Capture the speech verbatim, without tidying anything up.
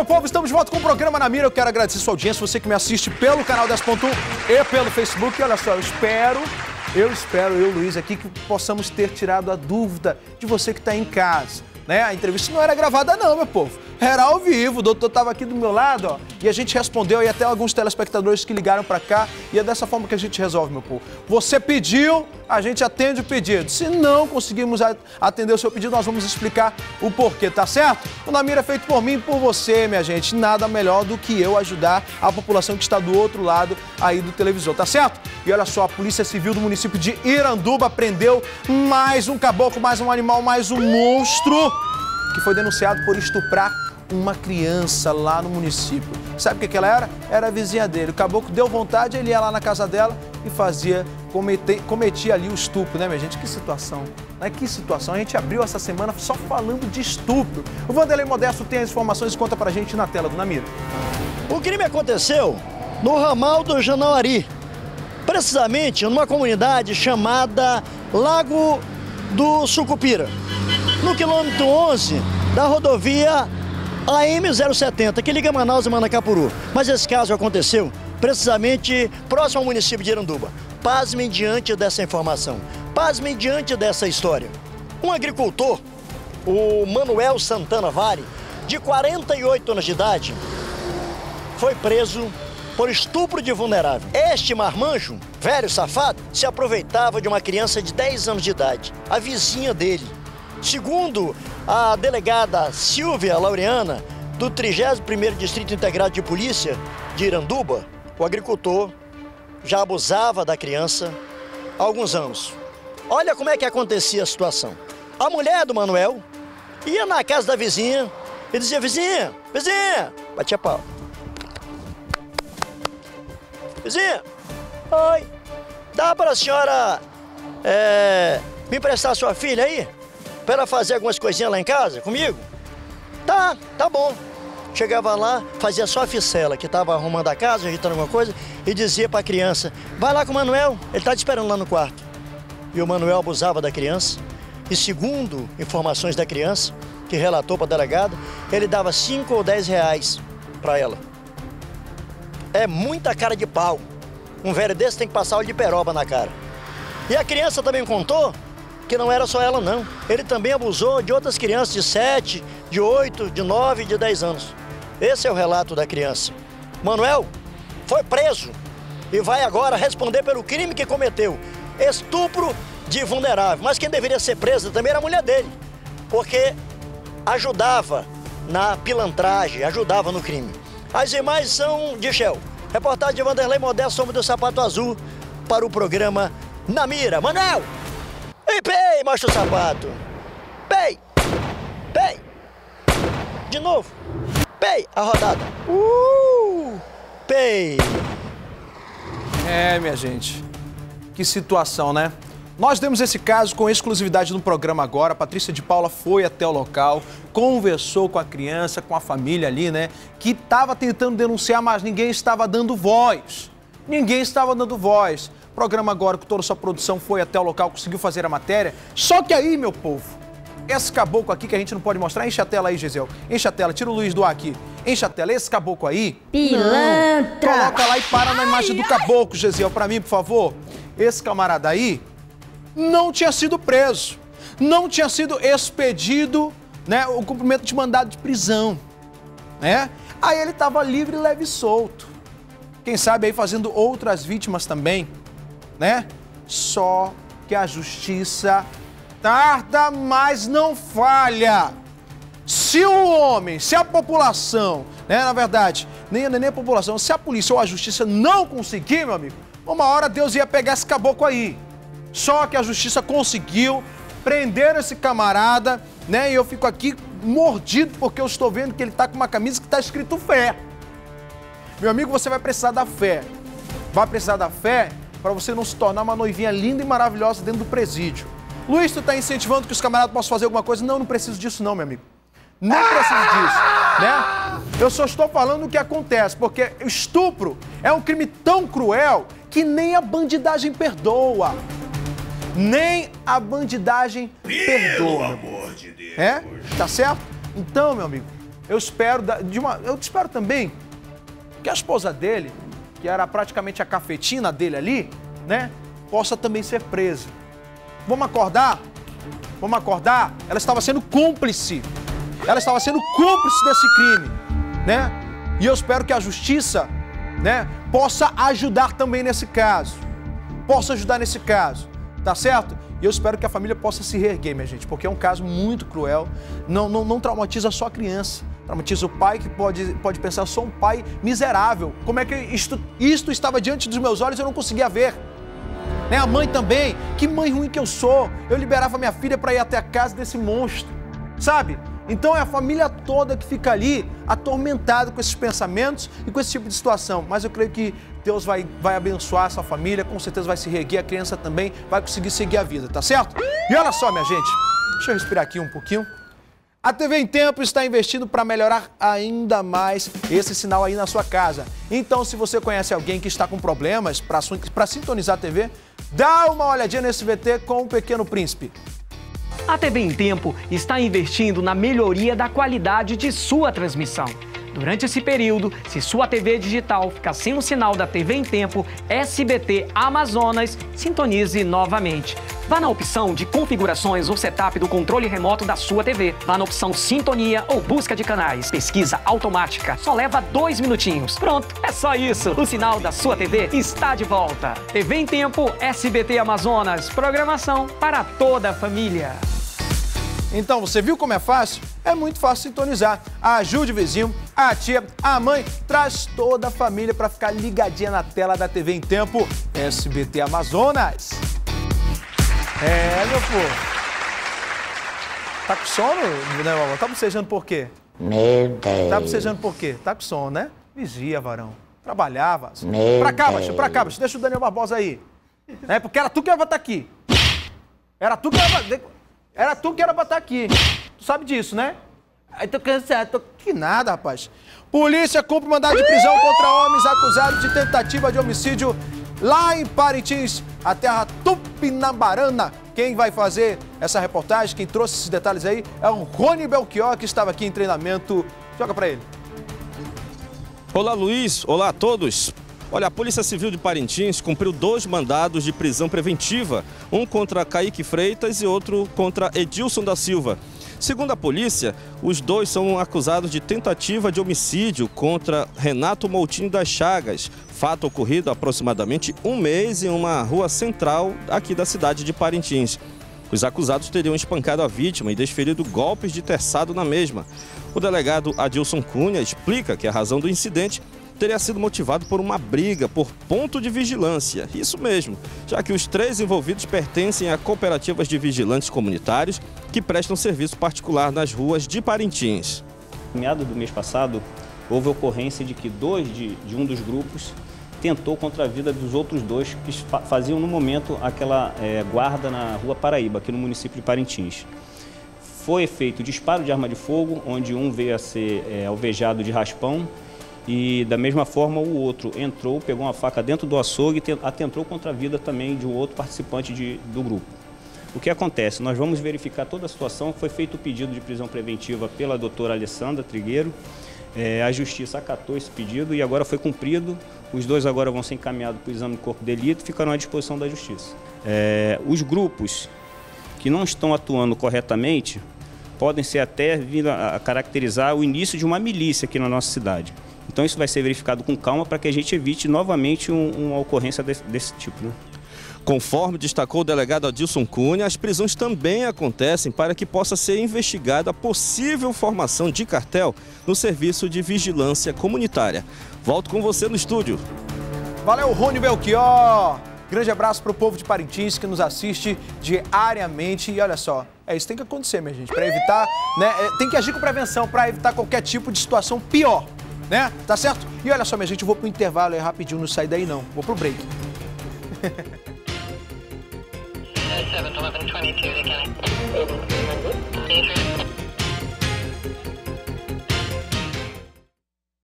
povo, estamos de volta com o programa Na Mira. Eu quero agradecer sua audiência, você que me assiste pelo canal dez ponto um e pelo Facebook. E olha só, eu espero, eu espero, eu, Luiz, aqui, que possamos ter tirado a dúvida de você que está em casa, né? A entrevista não era gravada não, meu povo. Era ao vivo, o doutor estava aqui do meu lado, ó, e a gente respondeu aí até alguns telespectadores que ligaram para cá, e é dessa forma que a gente resolve, meu povo. Você pediu, a gente atende o pedido. Se não conseguimos atender o seu pedido, nós vamos explicar o porquê, tá certo? O Na Mira é feito por mim e por você, minha gente. Nada melhor do que eu ajudar a população que está do outro lado aí do televisor, tá certo? E olha só, a Polícia Civil do município de Iranduba prendeu mais um caboclo, mais um animal, mais um monstro que foi denunciado por estuprar uma criança lá no município. Sabe o que, que ela era? Era a vizinha dele. O caboclo deu vontade, ele ia lá na casa dela e fazia, cometer, cometia ali o estupro, né, minha gente? Que situação, né? Que situação. A gente abriu essa semana só falando de estupro. O Vanderlei Modesto tem as informações e conta pra gente na tela do Na Mira. O crime aconteceu no ramal do Janauari, precisamente numa comunidade chamada Lago do Sucupira, no quilômetro onze da rodovia A M zero setenta, que liga Manaus e Manacapuru. Mas esse caso aconteceu precisamente próximo ao município de Iranduba. Pasmem diante dessa informação, pasmem diante dessa história. Um agricultor, o Manuel Santana Vale, de quarenta e oito anos de idade, foi preso por estupro de vulnerável. Este marmanjo, velho safado, se aproveitava de uma criança de dez anos de idade, a vizinha dele. Segundo a delegada Silvia Laureana, do trigésimo primeiro Distrito Integrado de Polícia de Iranduba, o agricultor já abusava da criança há alguns anos. Olha como é que acontecia a situação. A mulher do Manuel ia na casa da vizinha e dizia: vizinha, vizinha, batia pau. Vizinha, oi, dá para a senhora é, me emprestar sua filha aí? Para ela fazer algumas coisinhas lá em casa comigo? Tá, tá bom. Chegava lá, fazia só a ficela, que estava arrumando a casa, ajeitando alguma coisa, e dizia para a criança: vai lá com o Manuel, ele está te esperando lá no quarto. E o Manuel abusava da criança, e segundo informações da criança, que relatou para a delegada, ele dava cinco ou dez reais para ela. É muita cara de pau. Um velho desse tem que passar óleo de peroba na cara. E a criança também contou que não era só ela não. Ele também abusou de outras crianças de sete, de oito, de nove, de dez anos. Esse é o relato da criança. Manuel foi preso e vai agora responder pelo crime que cometeu. Estupro de vulnerável. Mas quem deveria ser preso também era a mulher dele, porque ajudava na pilantragem, ajudava no crime. As imagens são de Shell. Reportagem de Vanderlei Modesto, Homem do Sapato Azul, para o programa Na Mira. Manuel! Ei, pei, mostra o sapato. Pei, pei. De novo. Pei, a rodada. Uh, pei. É, minha gente, que situação, né? Nós temos esse caso com exclusividade no programa agora. A Patrícia de Paula foi até o local, conversou com a criança, com a família ali, né? Que estava tentando denunciar, mas ninguém estava dando voz. Ninguém estava dando voz. O programa agora, com toda a sua produção, foi até o local, conseguiu fazer a matéria. Só que aí, meu povo, esse caboclo aqui que a gente não pode mostrar, enche a tela aí, Gisele. Enche a tela, tira o Luiz do ar aqui. Enche a tela, esse caboclo aí. Pilantra! Não. Coloca lá e para na imagem do caboclo, Gisele, pra mim, por favor. Esse camarada aí não tinha sido preso. Não tinha sido expedido, né, o cumprimento de mandado de prisão, né? Aí ele tava livre, leve e solto. Quem sabe aí fazendo outras vítimas também, né? Só que a justiça tarda, mas não falha. Se o homem, se a população, né, na verdade, nem, nem a população, se a polícia ou a justiça não conseguir, meu amigo, uma hora Deus ia pegar esse caboclo aí. Só que a justiça conseguiu prender esse camarada, né? E eu fico aqui mordido porque eu estou vendo que ele tá com uma camisa que tá escrito fé. Meu amigo, você vai precisar da fé. Vai precisar da fé para você não se tornar uma noivinha linda e maravilhosa dentro do presídio. Luiz, tu tá incentivando que os camaradas possam fazer alguma coisa? Não, não preciso disso não, meu amigo. Não preciso disso, né? Eu só estou falando o que acontece, porque estupro é um crime tão cruel que nem a bandidagem perdoa. Nem a bandidagem perdoa. Pelo amor de Deus. É? Tá certo? Então, meu amigo, eu espero, de uma, eu espero também que a esposa dele, que era praticamente a cafetina dele ali, né, possa também ser presa. Vamos acordar? Vamos acordar? Ela estava sendo cúmplice. Ela estava sendo cúmplice desse crime, né? E eu espero que a justiça, né, possa ajudar também nesse caso. Possa ajudar nesse caso, tá certo? E eu espero que a família possa se reerguer, minha gente, porque é um caso muito cruel. Não, não, não traumatiza só a criança. Traumatiza o pai, que pode, pode pensar, eu sou um pai miserável. Como é que isto, isto estava diante dos meus olhos e eu não conseguia ver? Né? A mãe também, que mãe ruim que eu sou. Eu liberava minha filha para ir até a casa desse monstro, sabe? Então é a família toda que fica ali atormentada com esses pensamentos e com esse tipo de situação. Mas eu creio que Deus vai, vai abençoar essa família, com certeza vai se reerguer, a criança também vai conseguir seguir a vida, tá certo? E olha só, minha gente, deixa eu respirar aqui um pouquinho. A T V em Tempo está investindo para melhorar ainda mais esse sinal aí na sua casa. Então, se você conhece alguém que está com problemas para sintonizar a T V, dá uma olhadinha nesse V T com o Pequeno Príncipe. A T V em Tempo está investindo na melhoria da qualidade de sua transmissão. Durante esse período, se sua T V digital ficar sem o sinal da T V em Tempo, S B T Amazonas, sintonize novamente. Vá na opção de configurações ou setup do controle remoto da sua T V. Vá na opção Sintonia ou Busca de Canais. Pesquisa automática. Só leva dois minutinhos. Pronto, é só isso. O sinal da sua T V está de volta. T V em Tempo, S B T Amazonas. Programação para toda a família. Então, você viu como é fácil? É muito fácil sintonizar. Ajude o vizinho, a tia, a mãe, traz toda a família para ficar ligadinha na tela da T V em Tempo S B T Amazonas. É, meu povo. Tá com sono, né, mamãe? Tá bocejando por quê? Meu Deus. Tá bocejando por quê? Tá com sono, né? Vigia, varão. Trabalhava. Meu pra cá, Deus. baixo, pra cá, baixo. Deixa o Daniel Barbosa aí. É, porque era tu que era pra estar aqui. Era tu que era pra... Era tu que era pra estar aqui. Tu sabe disso, né? Aí tô cansado, tô... Que nada, rapaz. Polícia cumpre mandado de prisão contra homens acusados de tentativa de homicídio lá em Parintins, a terra tupinambarana. Quem vai fazer essa reportagem, quem trouxe esses detalhes aí, é o Rony Belchior, que estava aqui em treinamento. Joga pra ele. Olá, Luiz. Olá a todos. Olha, a Polícia Civil de Parintins cumpriu dois mandados de prisão preventiva, um contra Kaique Freitas e outro contra Edilson da Silva. Segundo a polícia, os dois são acusados de tentativa de homicídio contra Renato Moutinho das Chagas, fato ocorrido há aproximadamente um mês em uma rua central aqui da cidade de Parintins. Os acusados teriam espancado a vítima e desferido golpes de terçado na mesma. O delegado Adilson Cunha explica que a razão do incidente teria sido motivado por uma briga por ponto de vigilância. Isso mesmo, já que os três envolvidos pertencem a cooperativas de vigilantes comunitários que prestam serviço particular nas ruas de Parintins. No meados do mês passado, houve ocorrência de que dois de, de um dos grupos tentou contra a vida dos outros dois que faziam no momento aquela é, guarda na Rua Paraíba, aqui no município de Parintins. Foi feito disparo de arma de fogo, onde um veio a ser é, alvejado de raspão, e da mesma forma o outro entrou, pegou uma faca dentro do açougue e atentou contra a vida também de um outro participante de, do grupo. O que acontece? Nós vamos verificar toda a situação. Foi feito o pedido de prisão preventiva pela doutora Alessandra Trigueiro. É, a Justiça acatou esse pedido e agora foi cumprido. Os dois agora vão ser encaminhados para o exame de corpo de delito e ficarão à disposição da Justiça. É, os grupos que não estão atuando corretamente podem ser até vir a caracterizar o início de uma milícia aqui na nossa cidade. Então isso vai ser verificado com calma para que a gente evite novamente um, uma ocorrência desse, desse tipo, né? Conforme destacou o delegado Adilson Cunha, as prisões também acontecem para que possa ser investigada a possível formação de cartel no serviço de vigilância comunitária. Volto com você no estúdio. Valeu, Rony Belchior. Grande abraço para o povo de Parintins que nos assiste diariamente. E olha só, é isso que tem que acontecer, minha gente, para evitar, né? Tem que agir com prevenção para evitar qualquer tipo de situação pior, né? Tá certo? E olha só, minha gente, eu vou pro intervalo aí rapidinho, não sai daí não. Vou pro break. seven eleven twenty-two,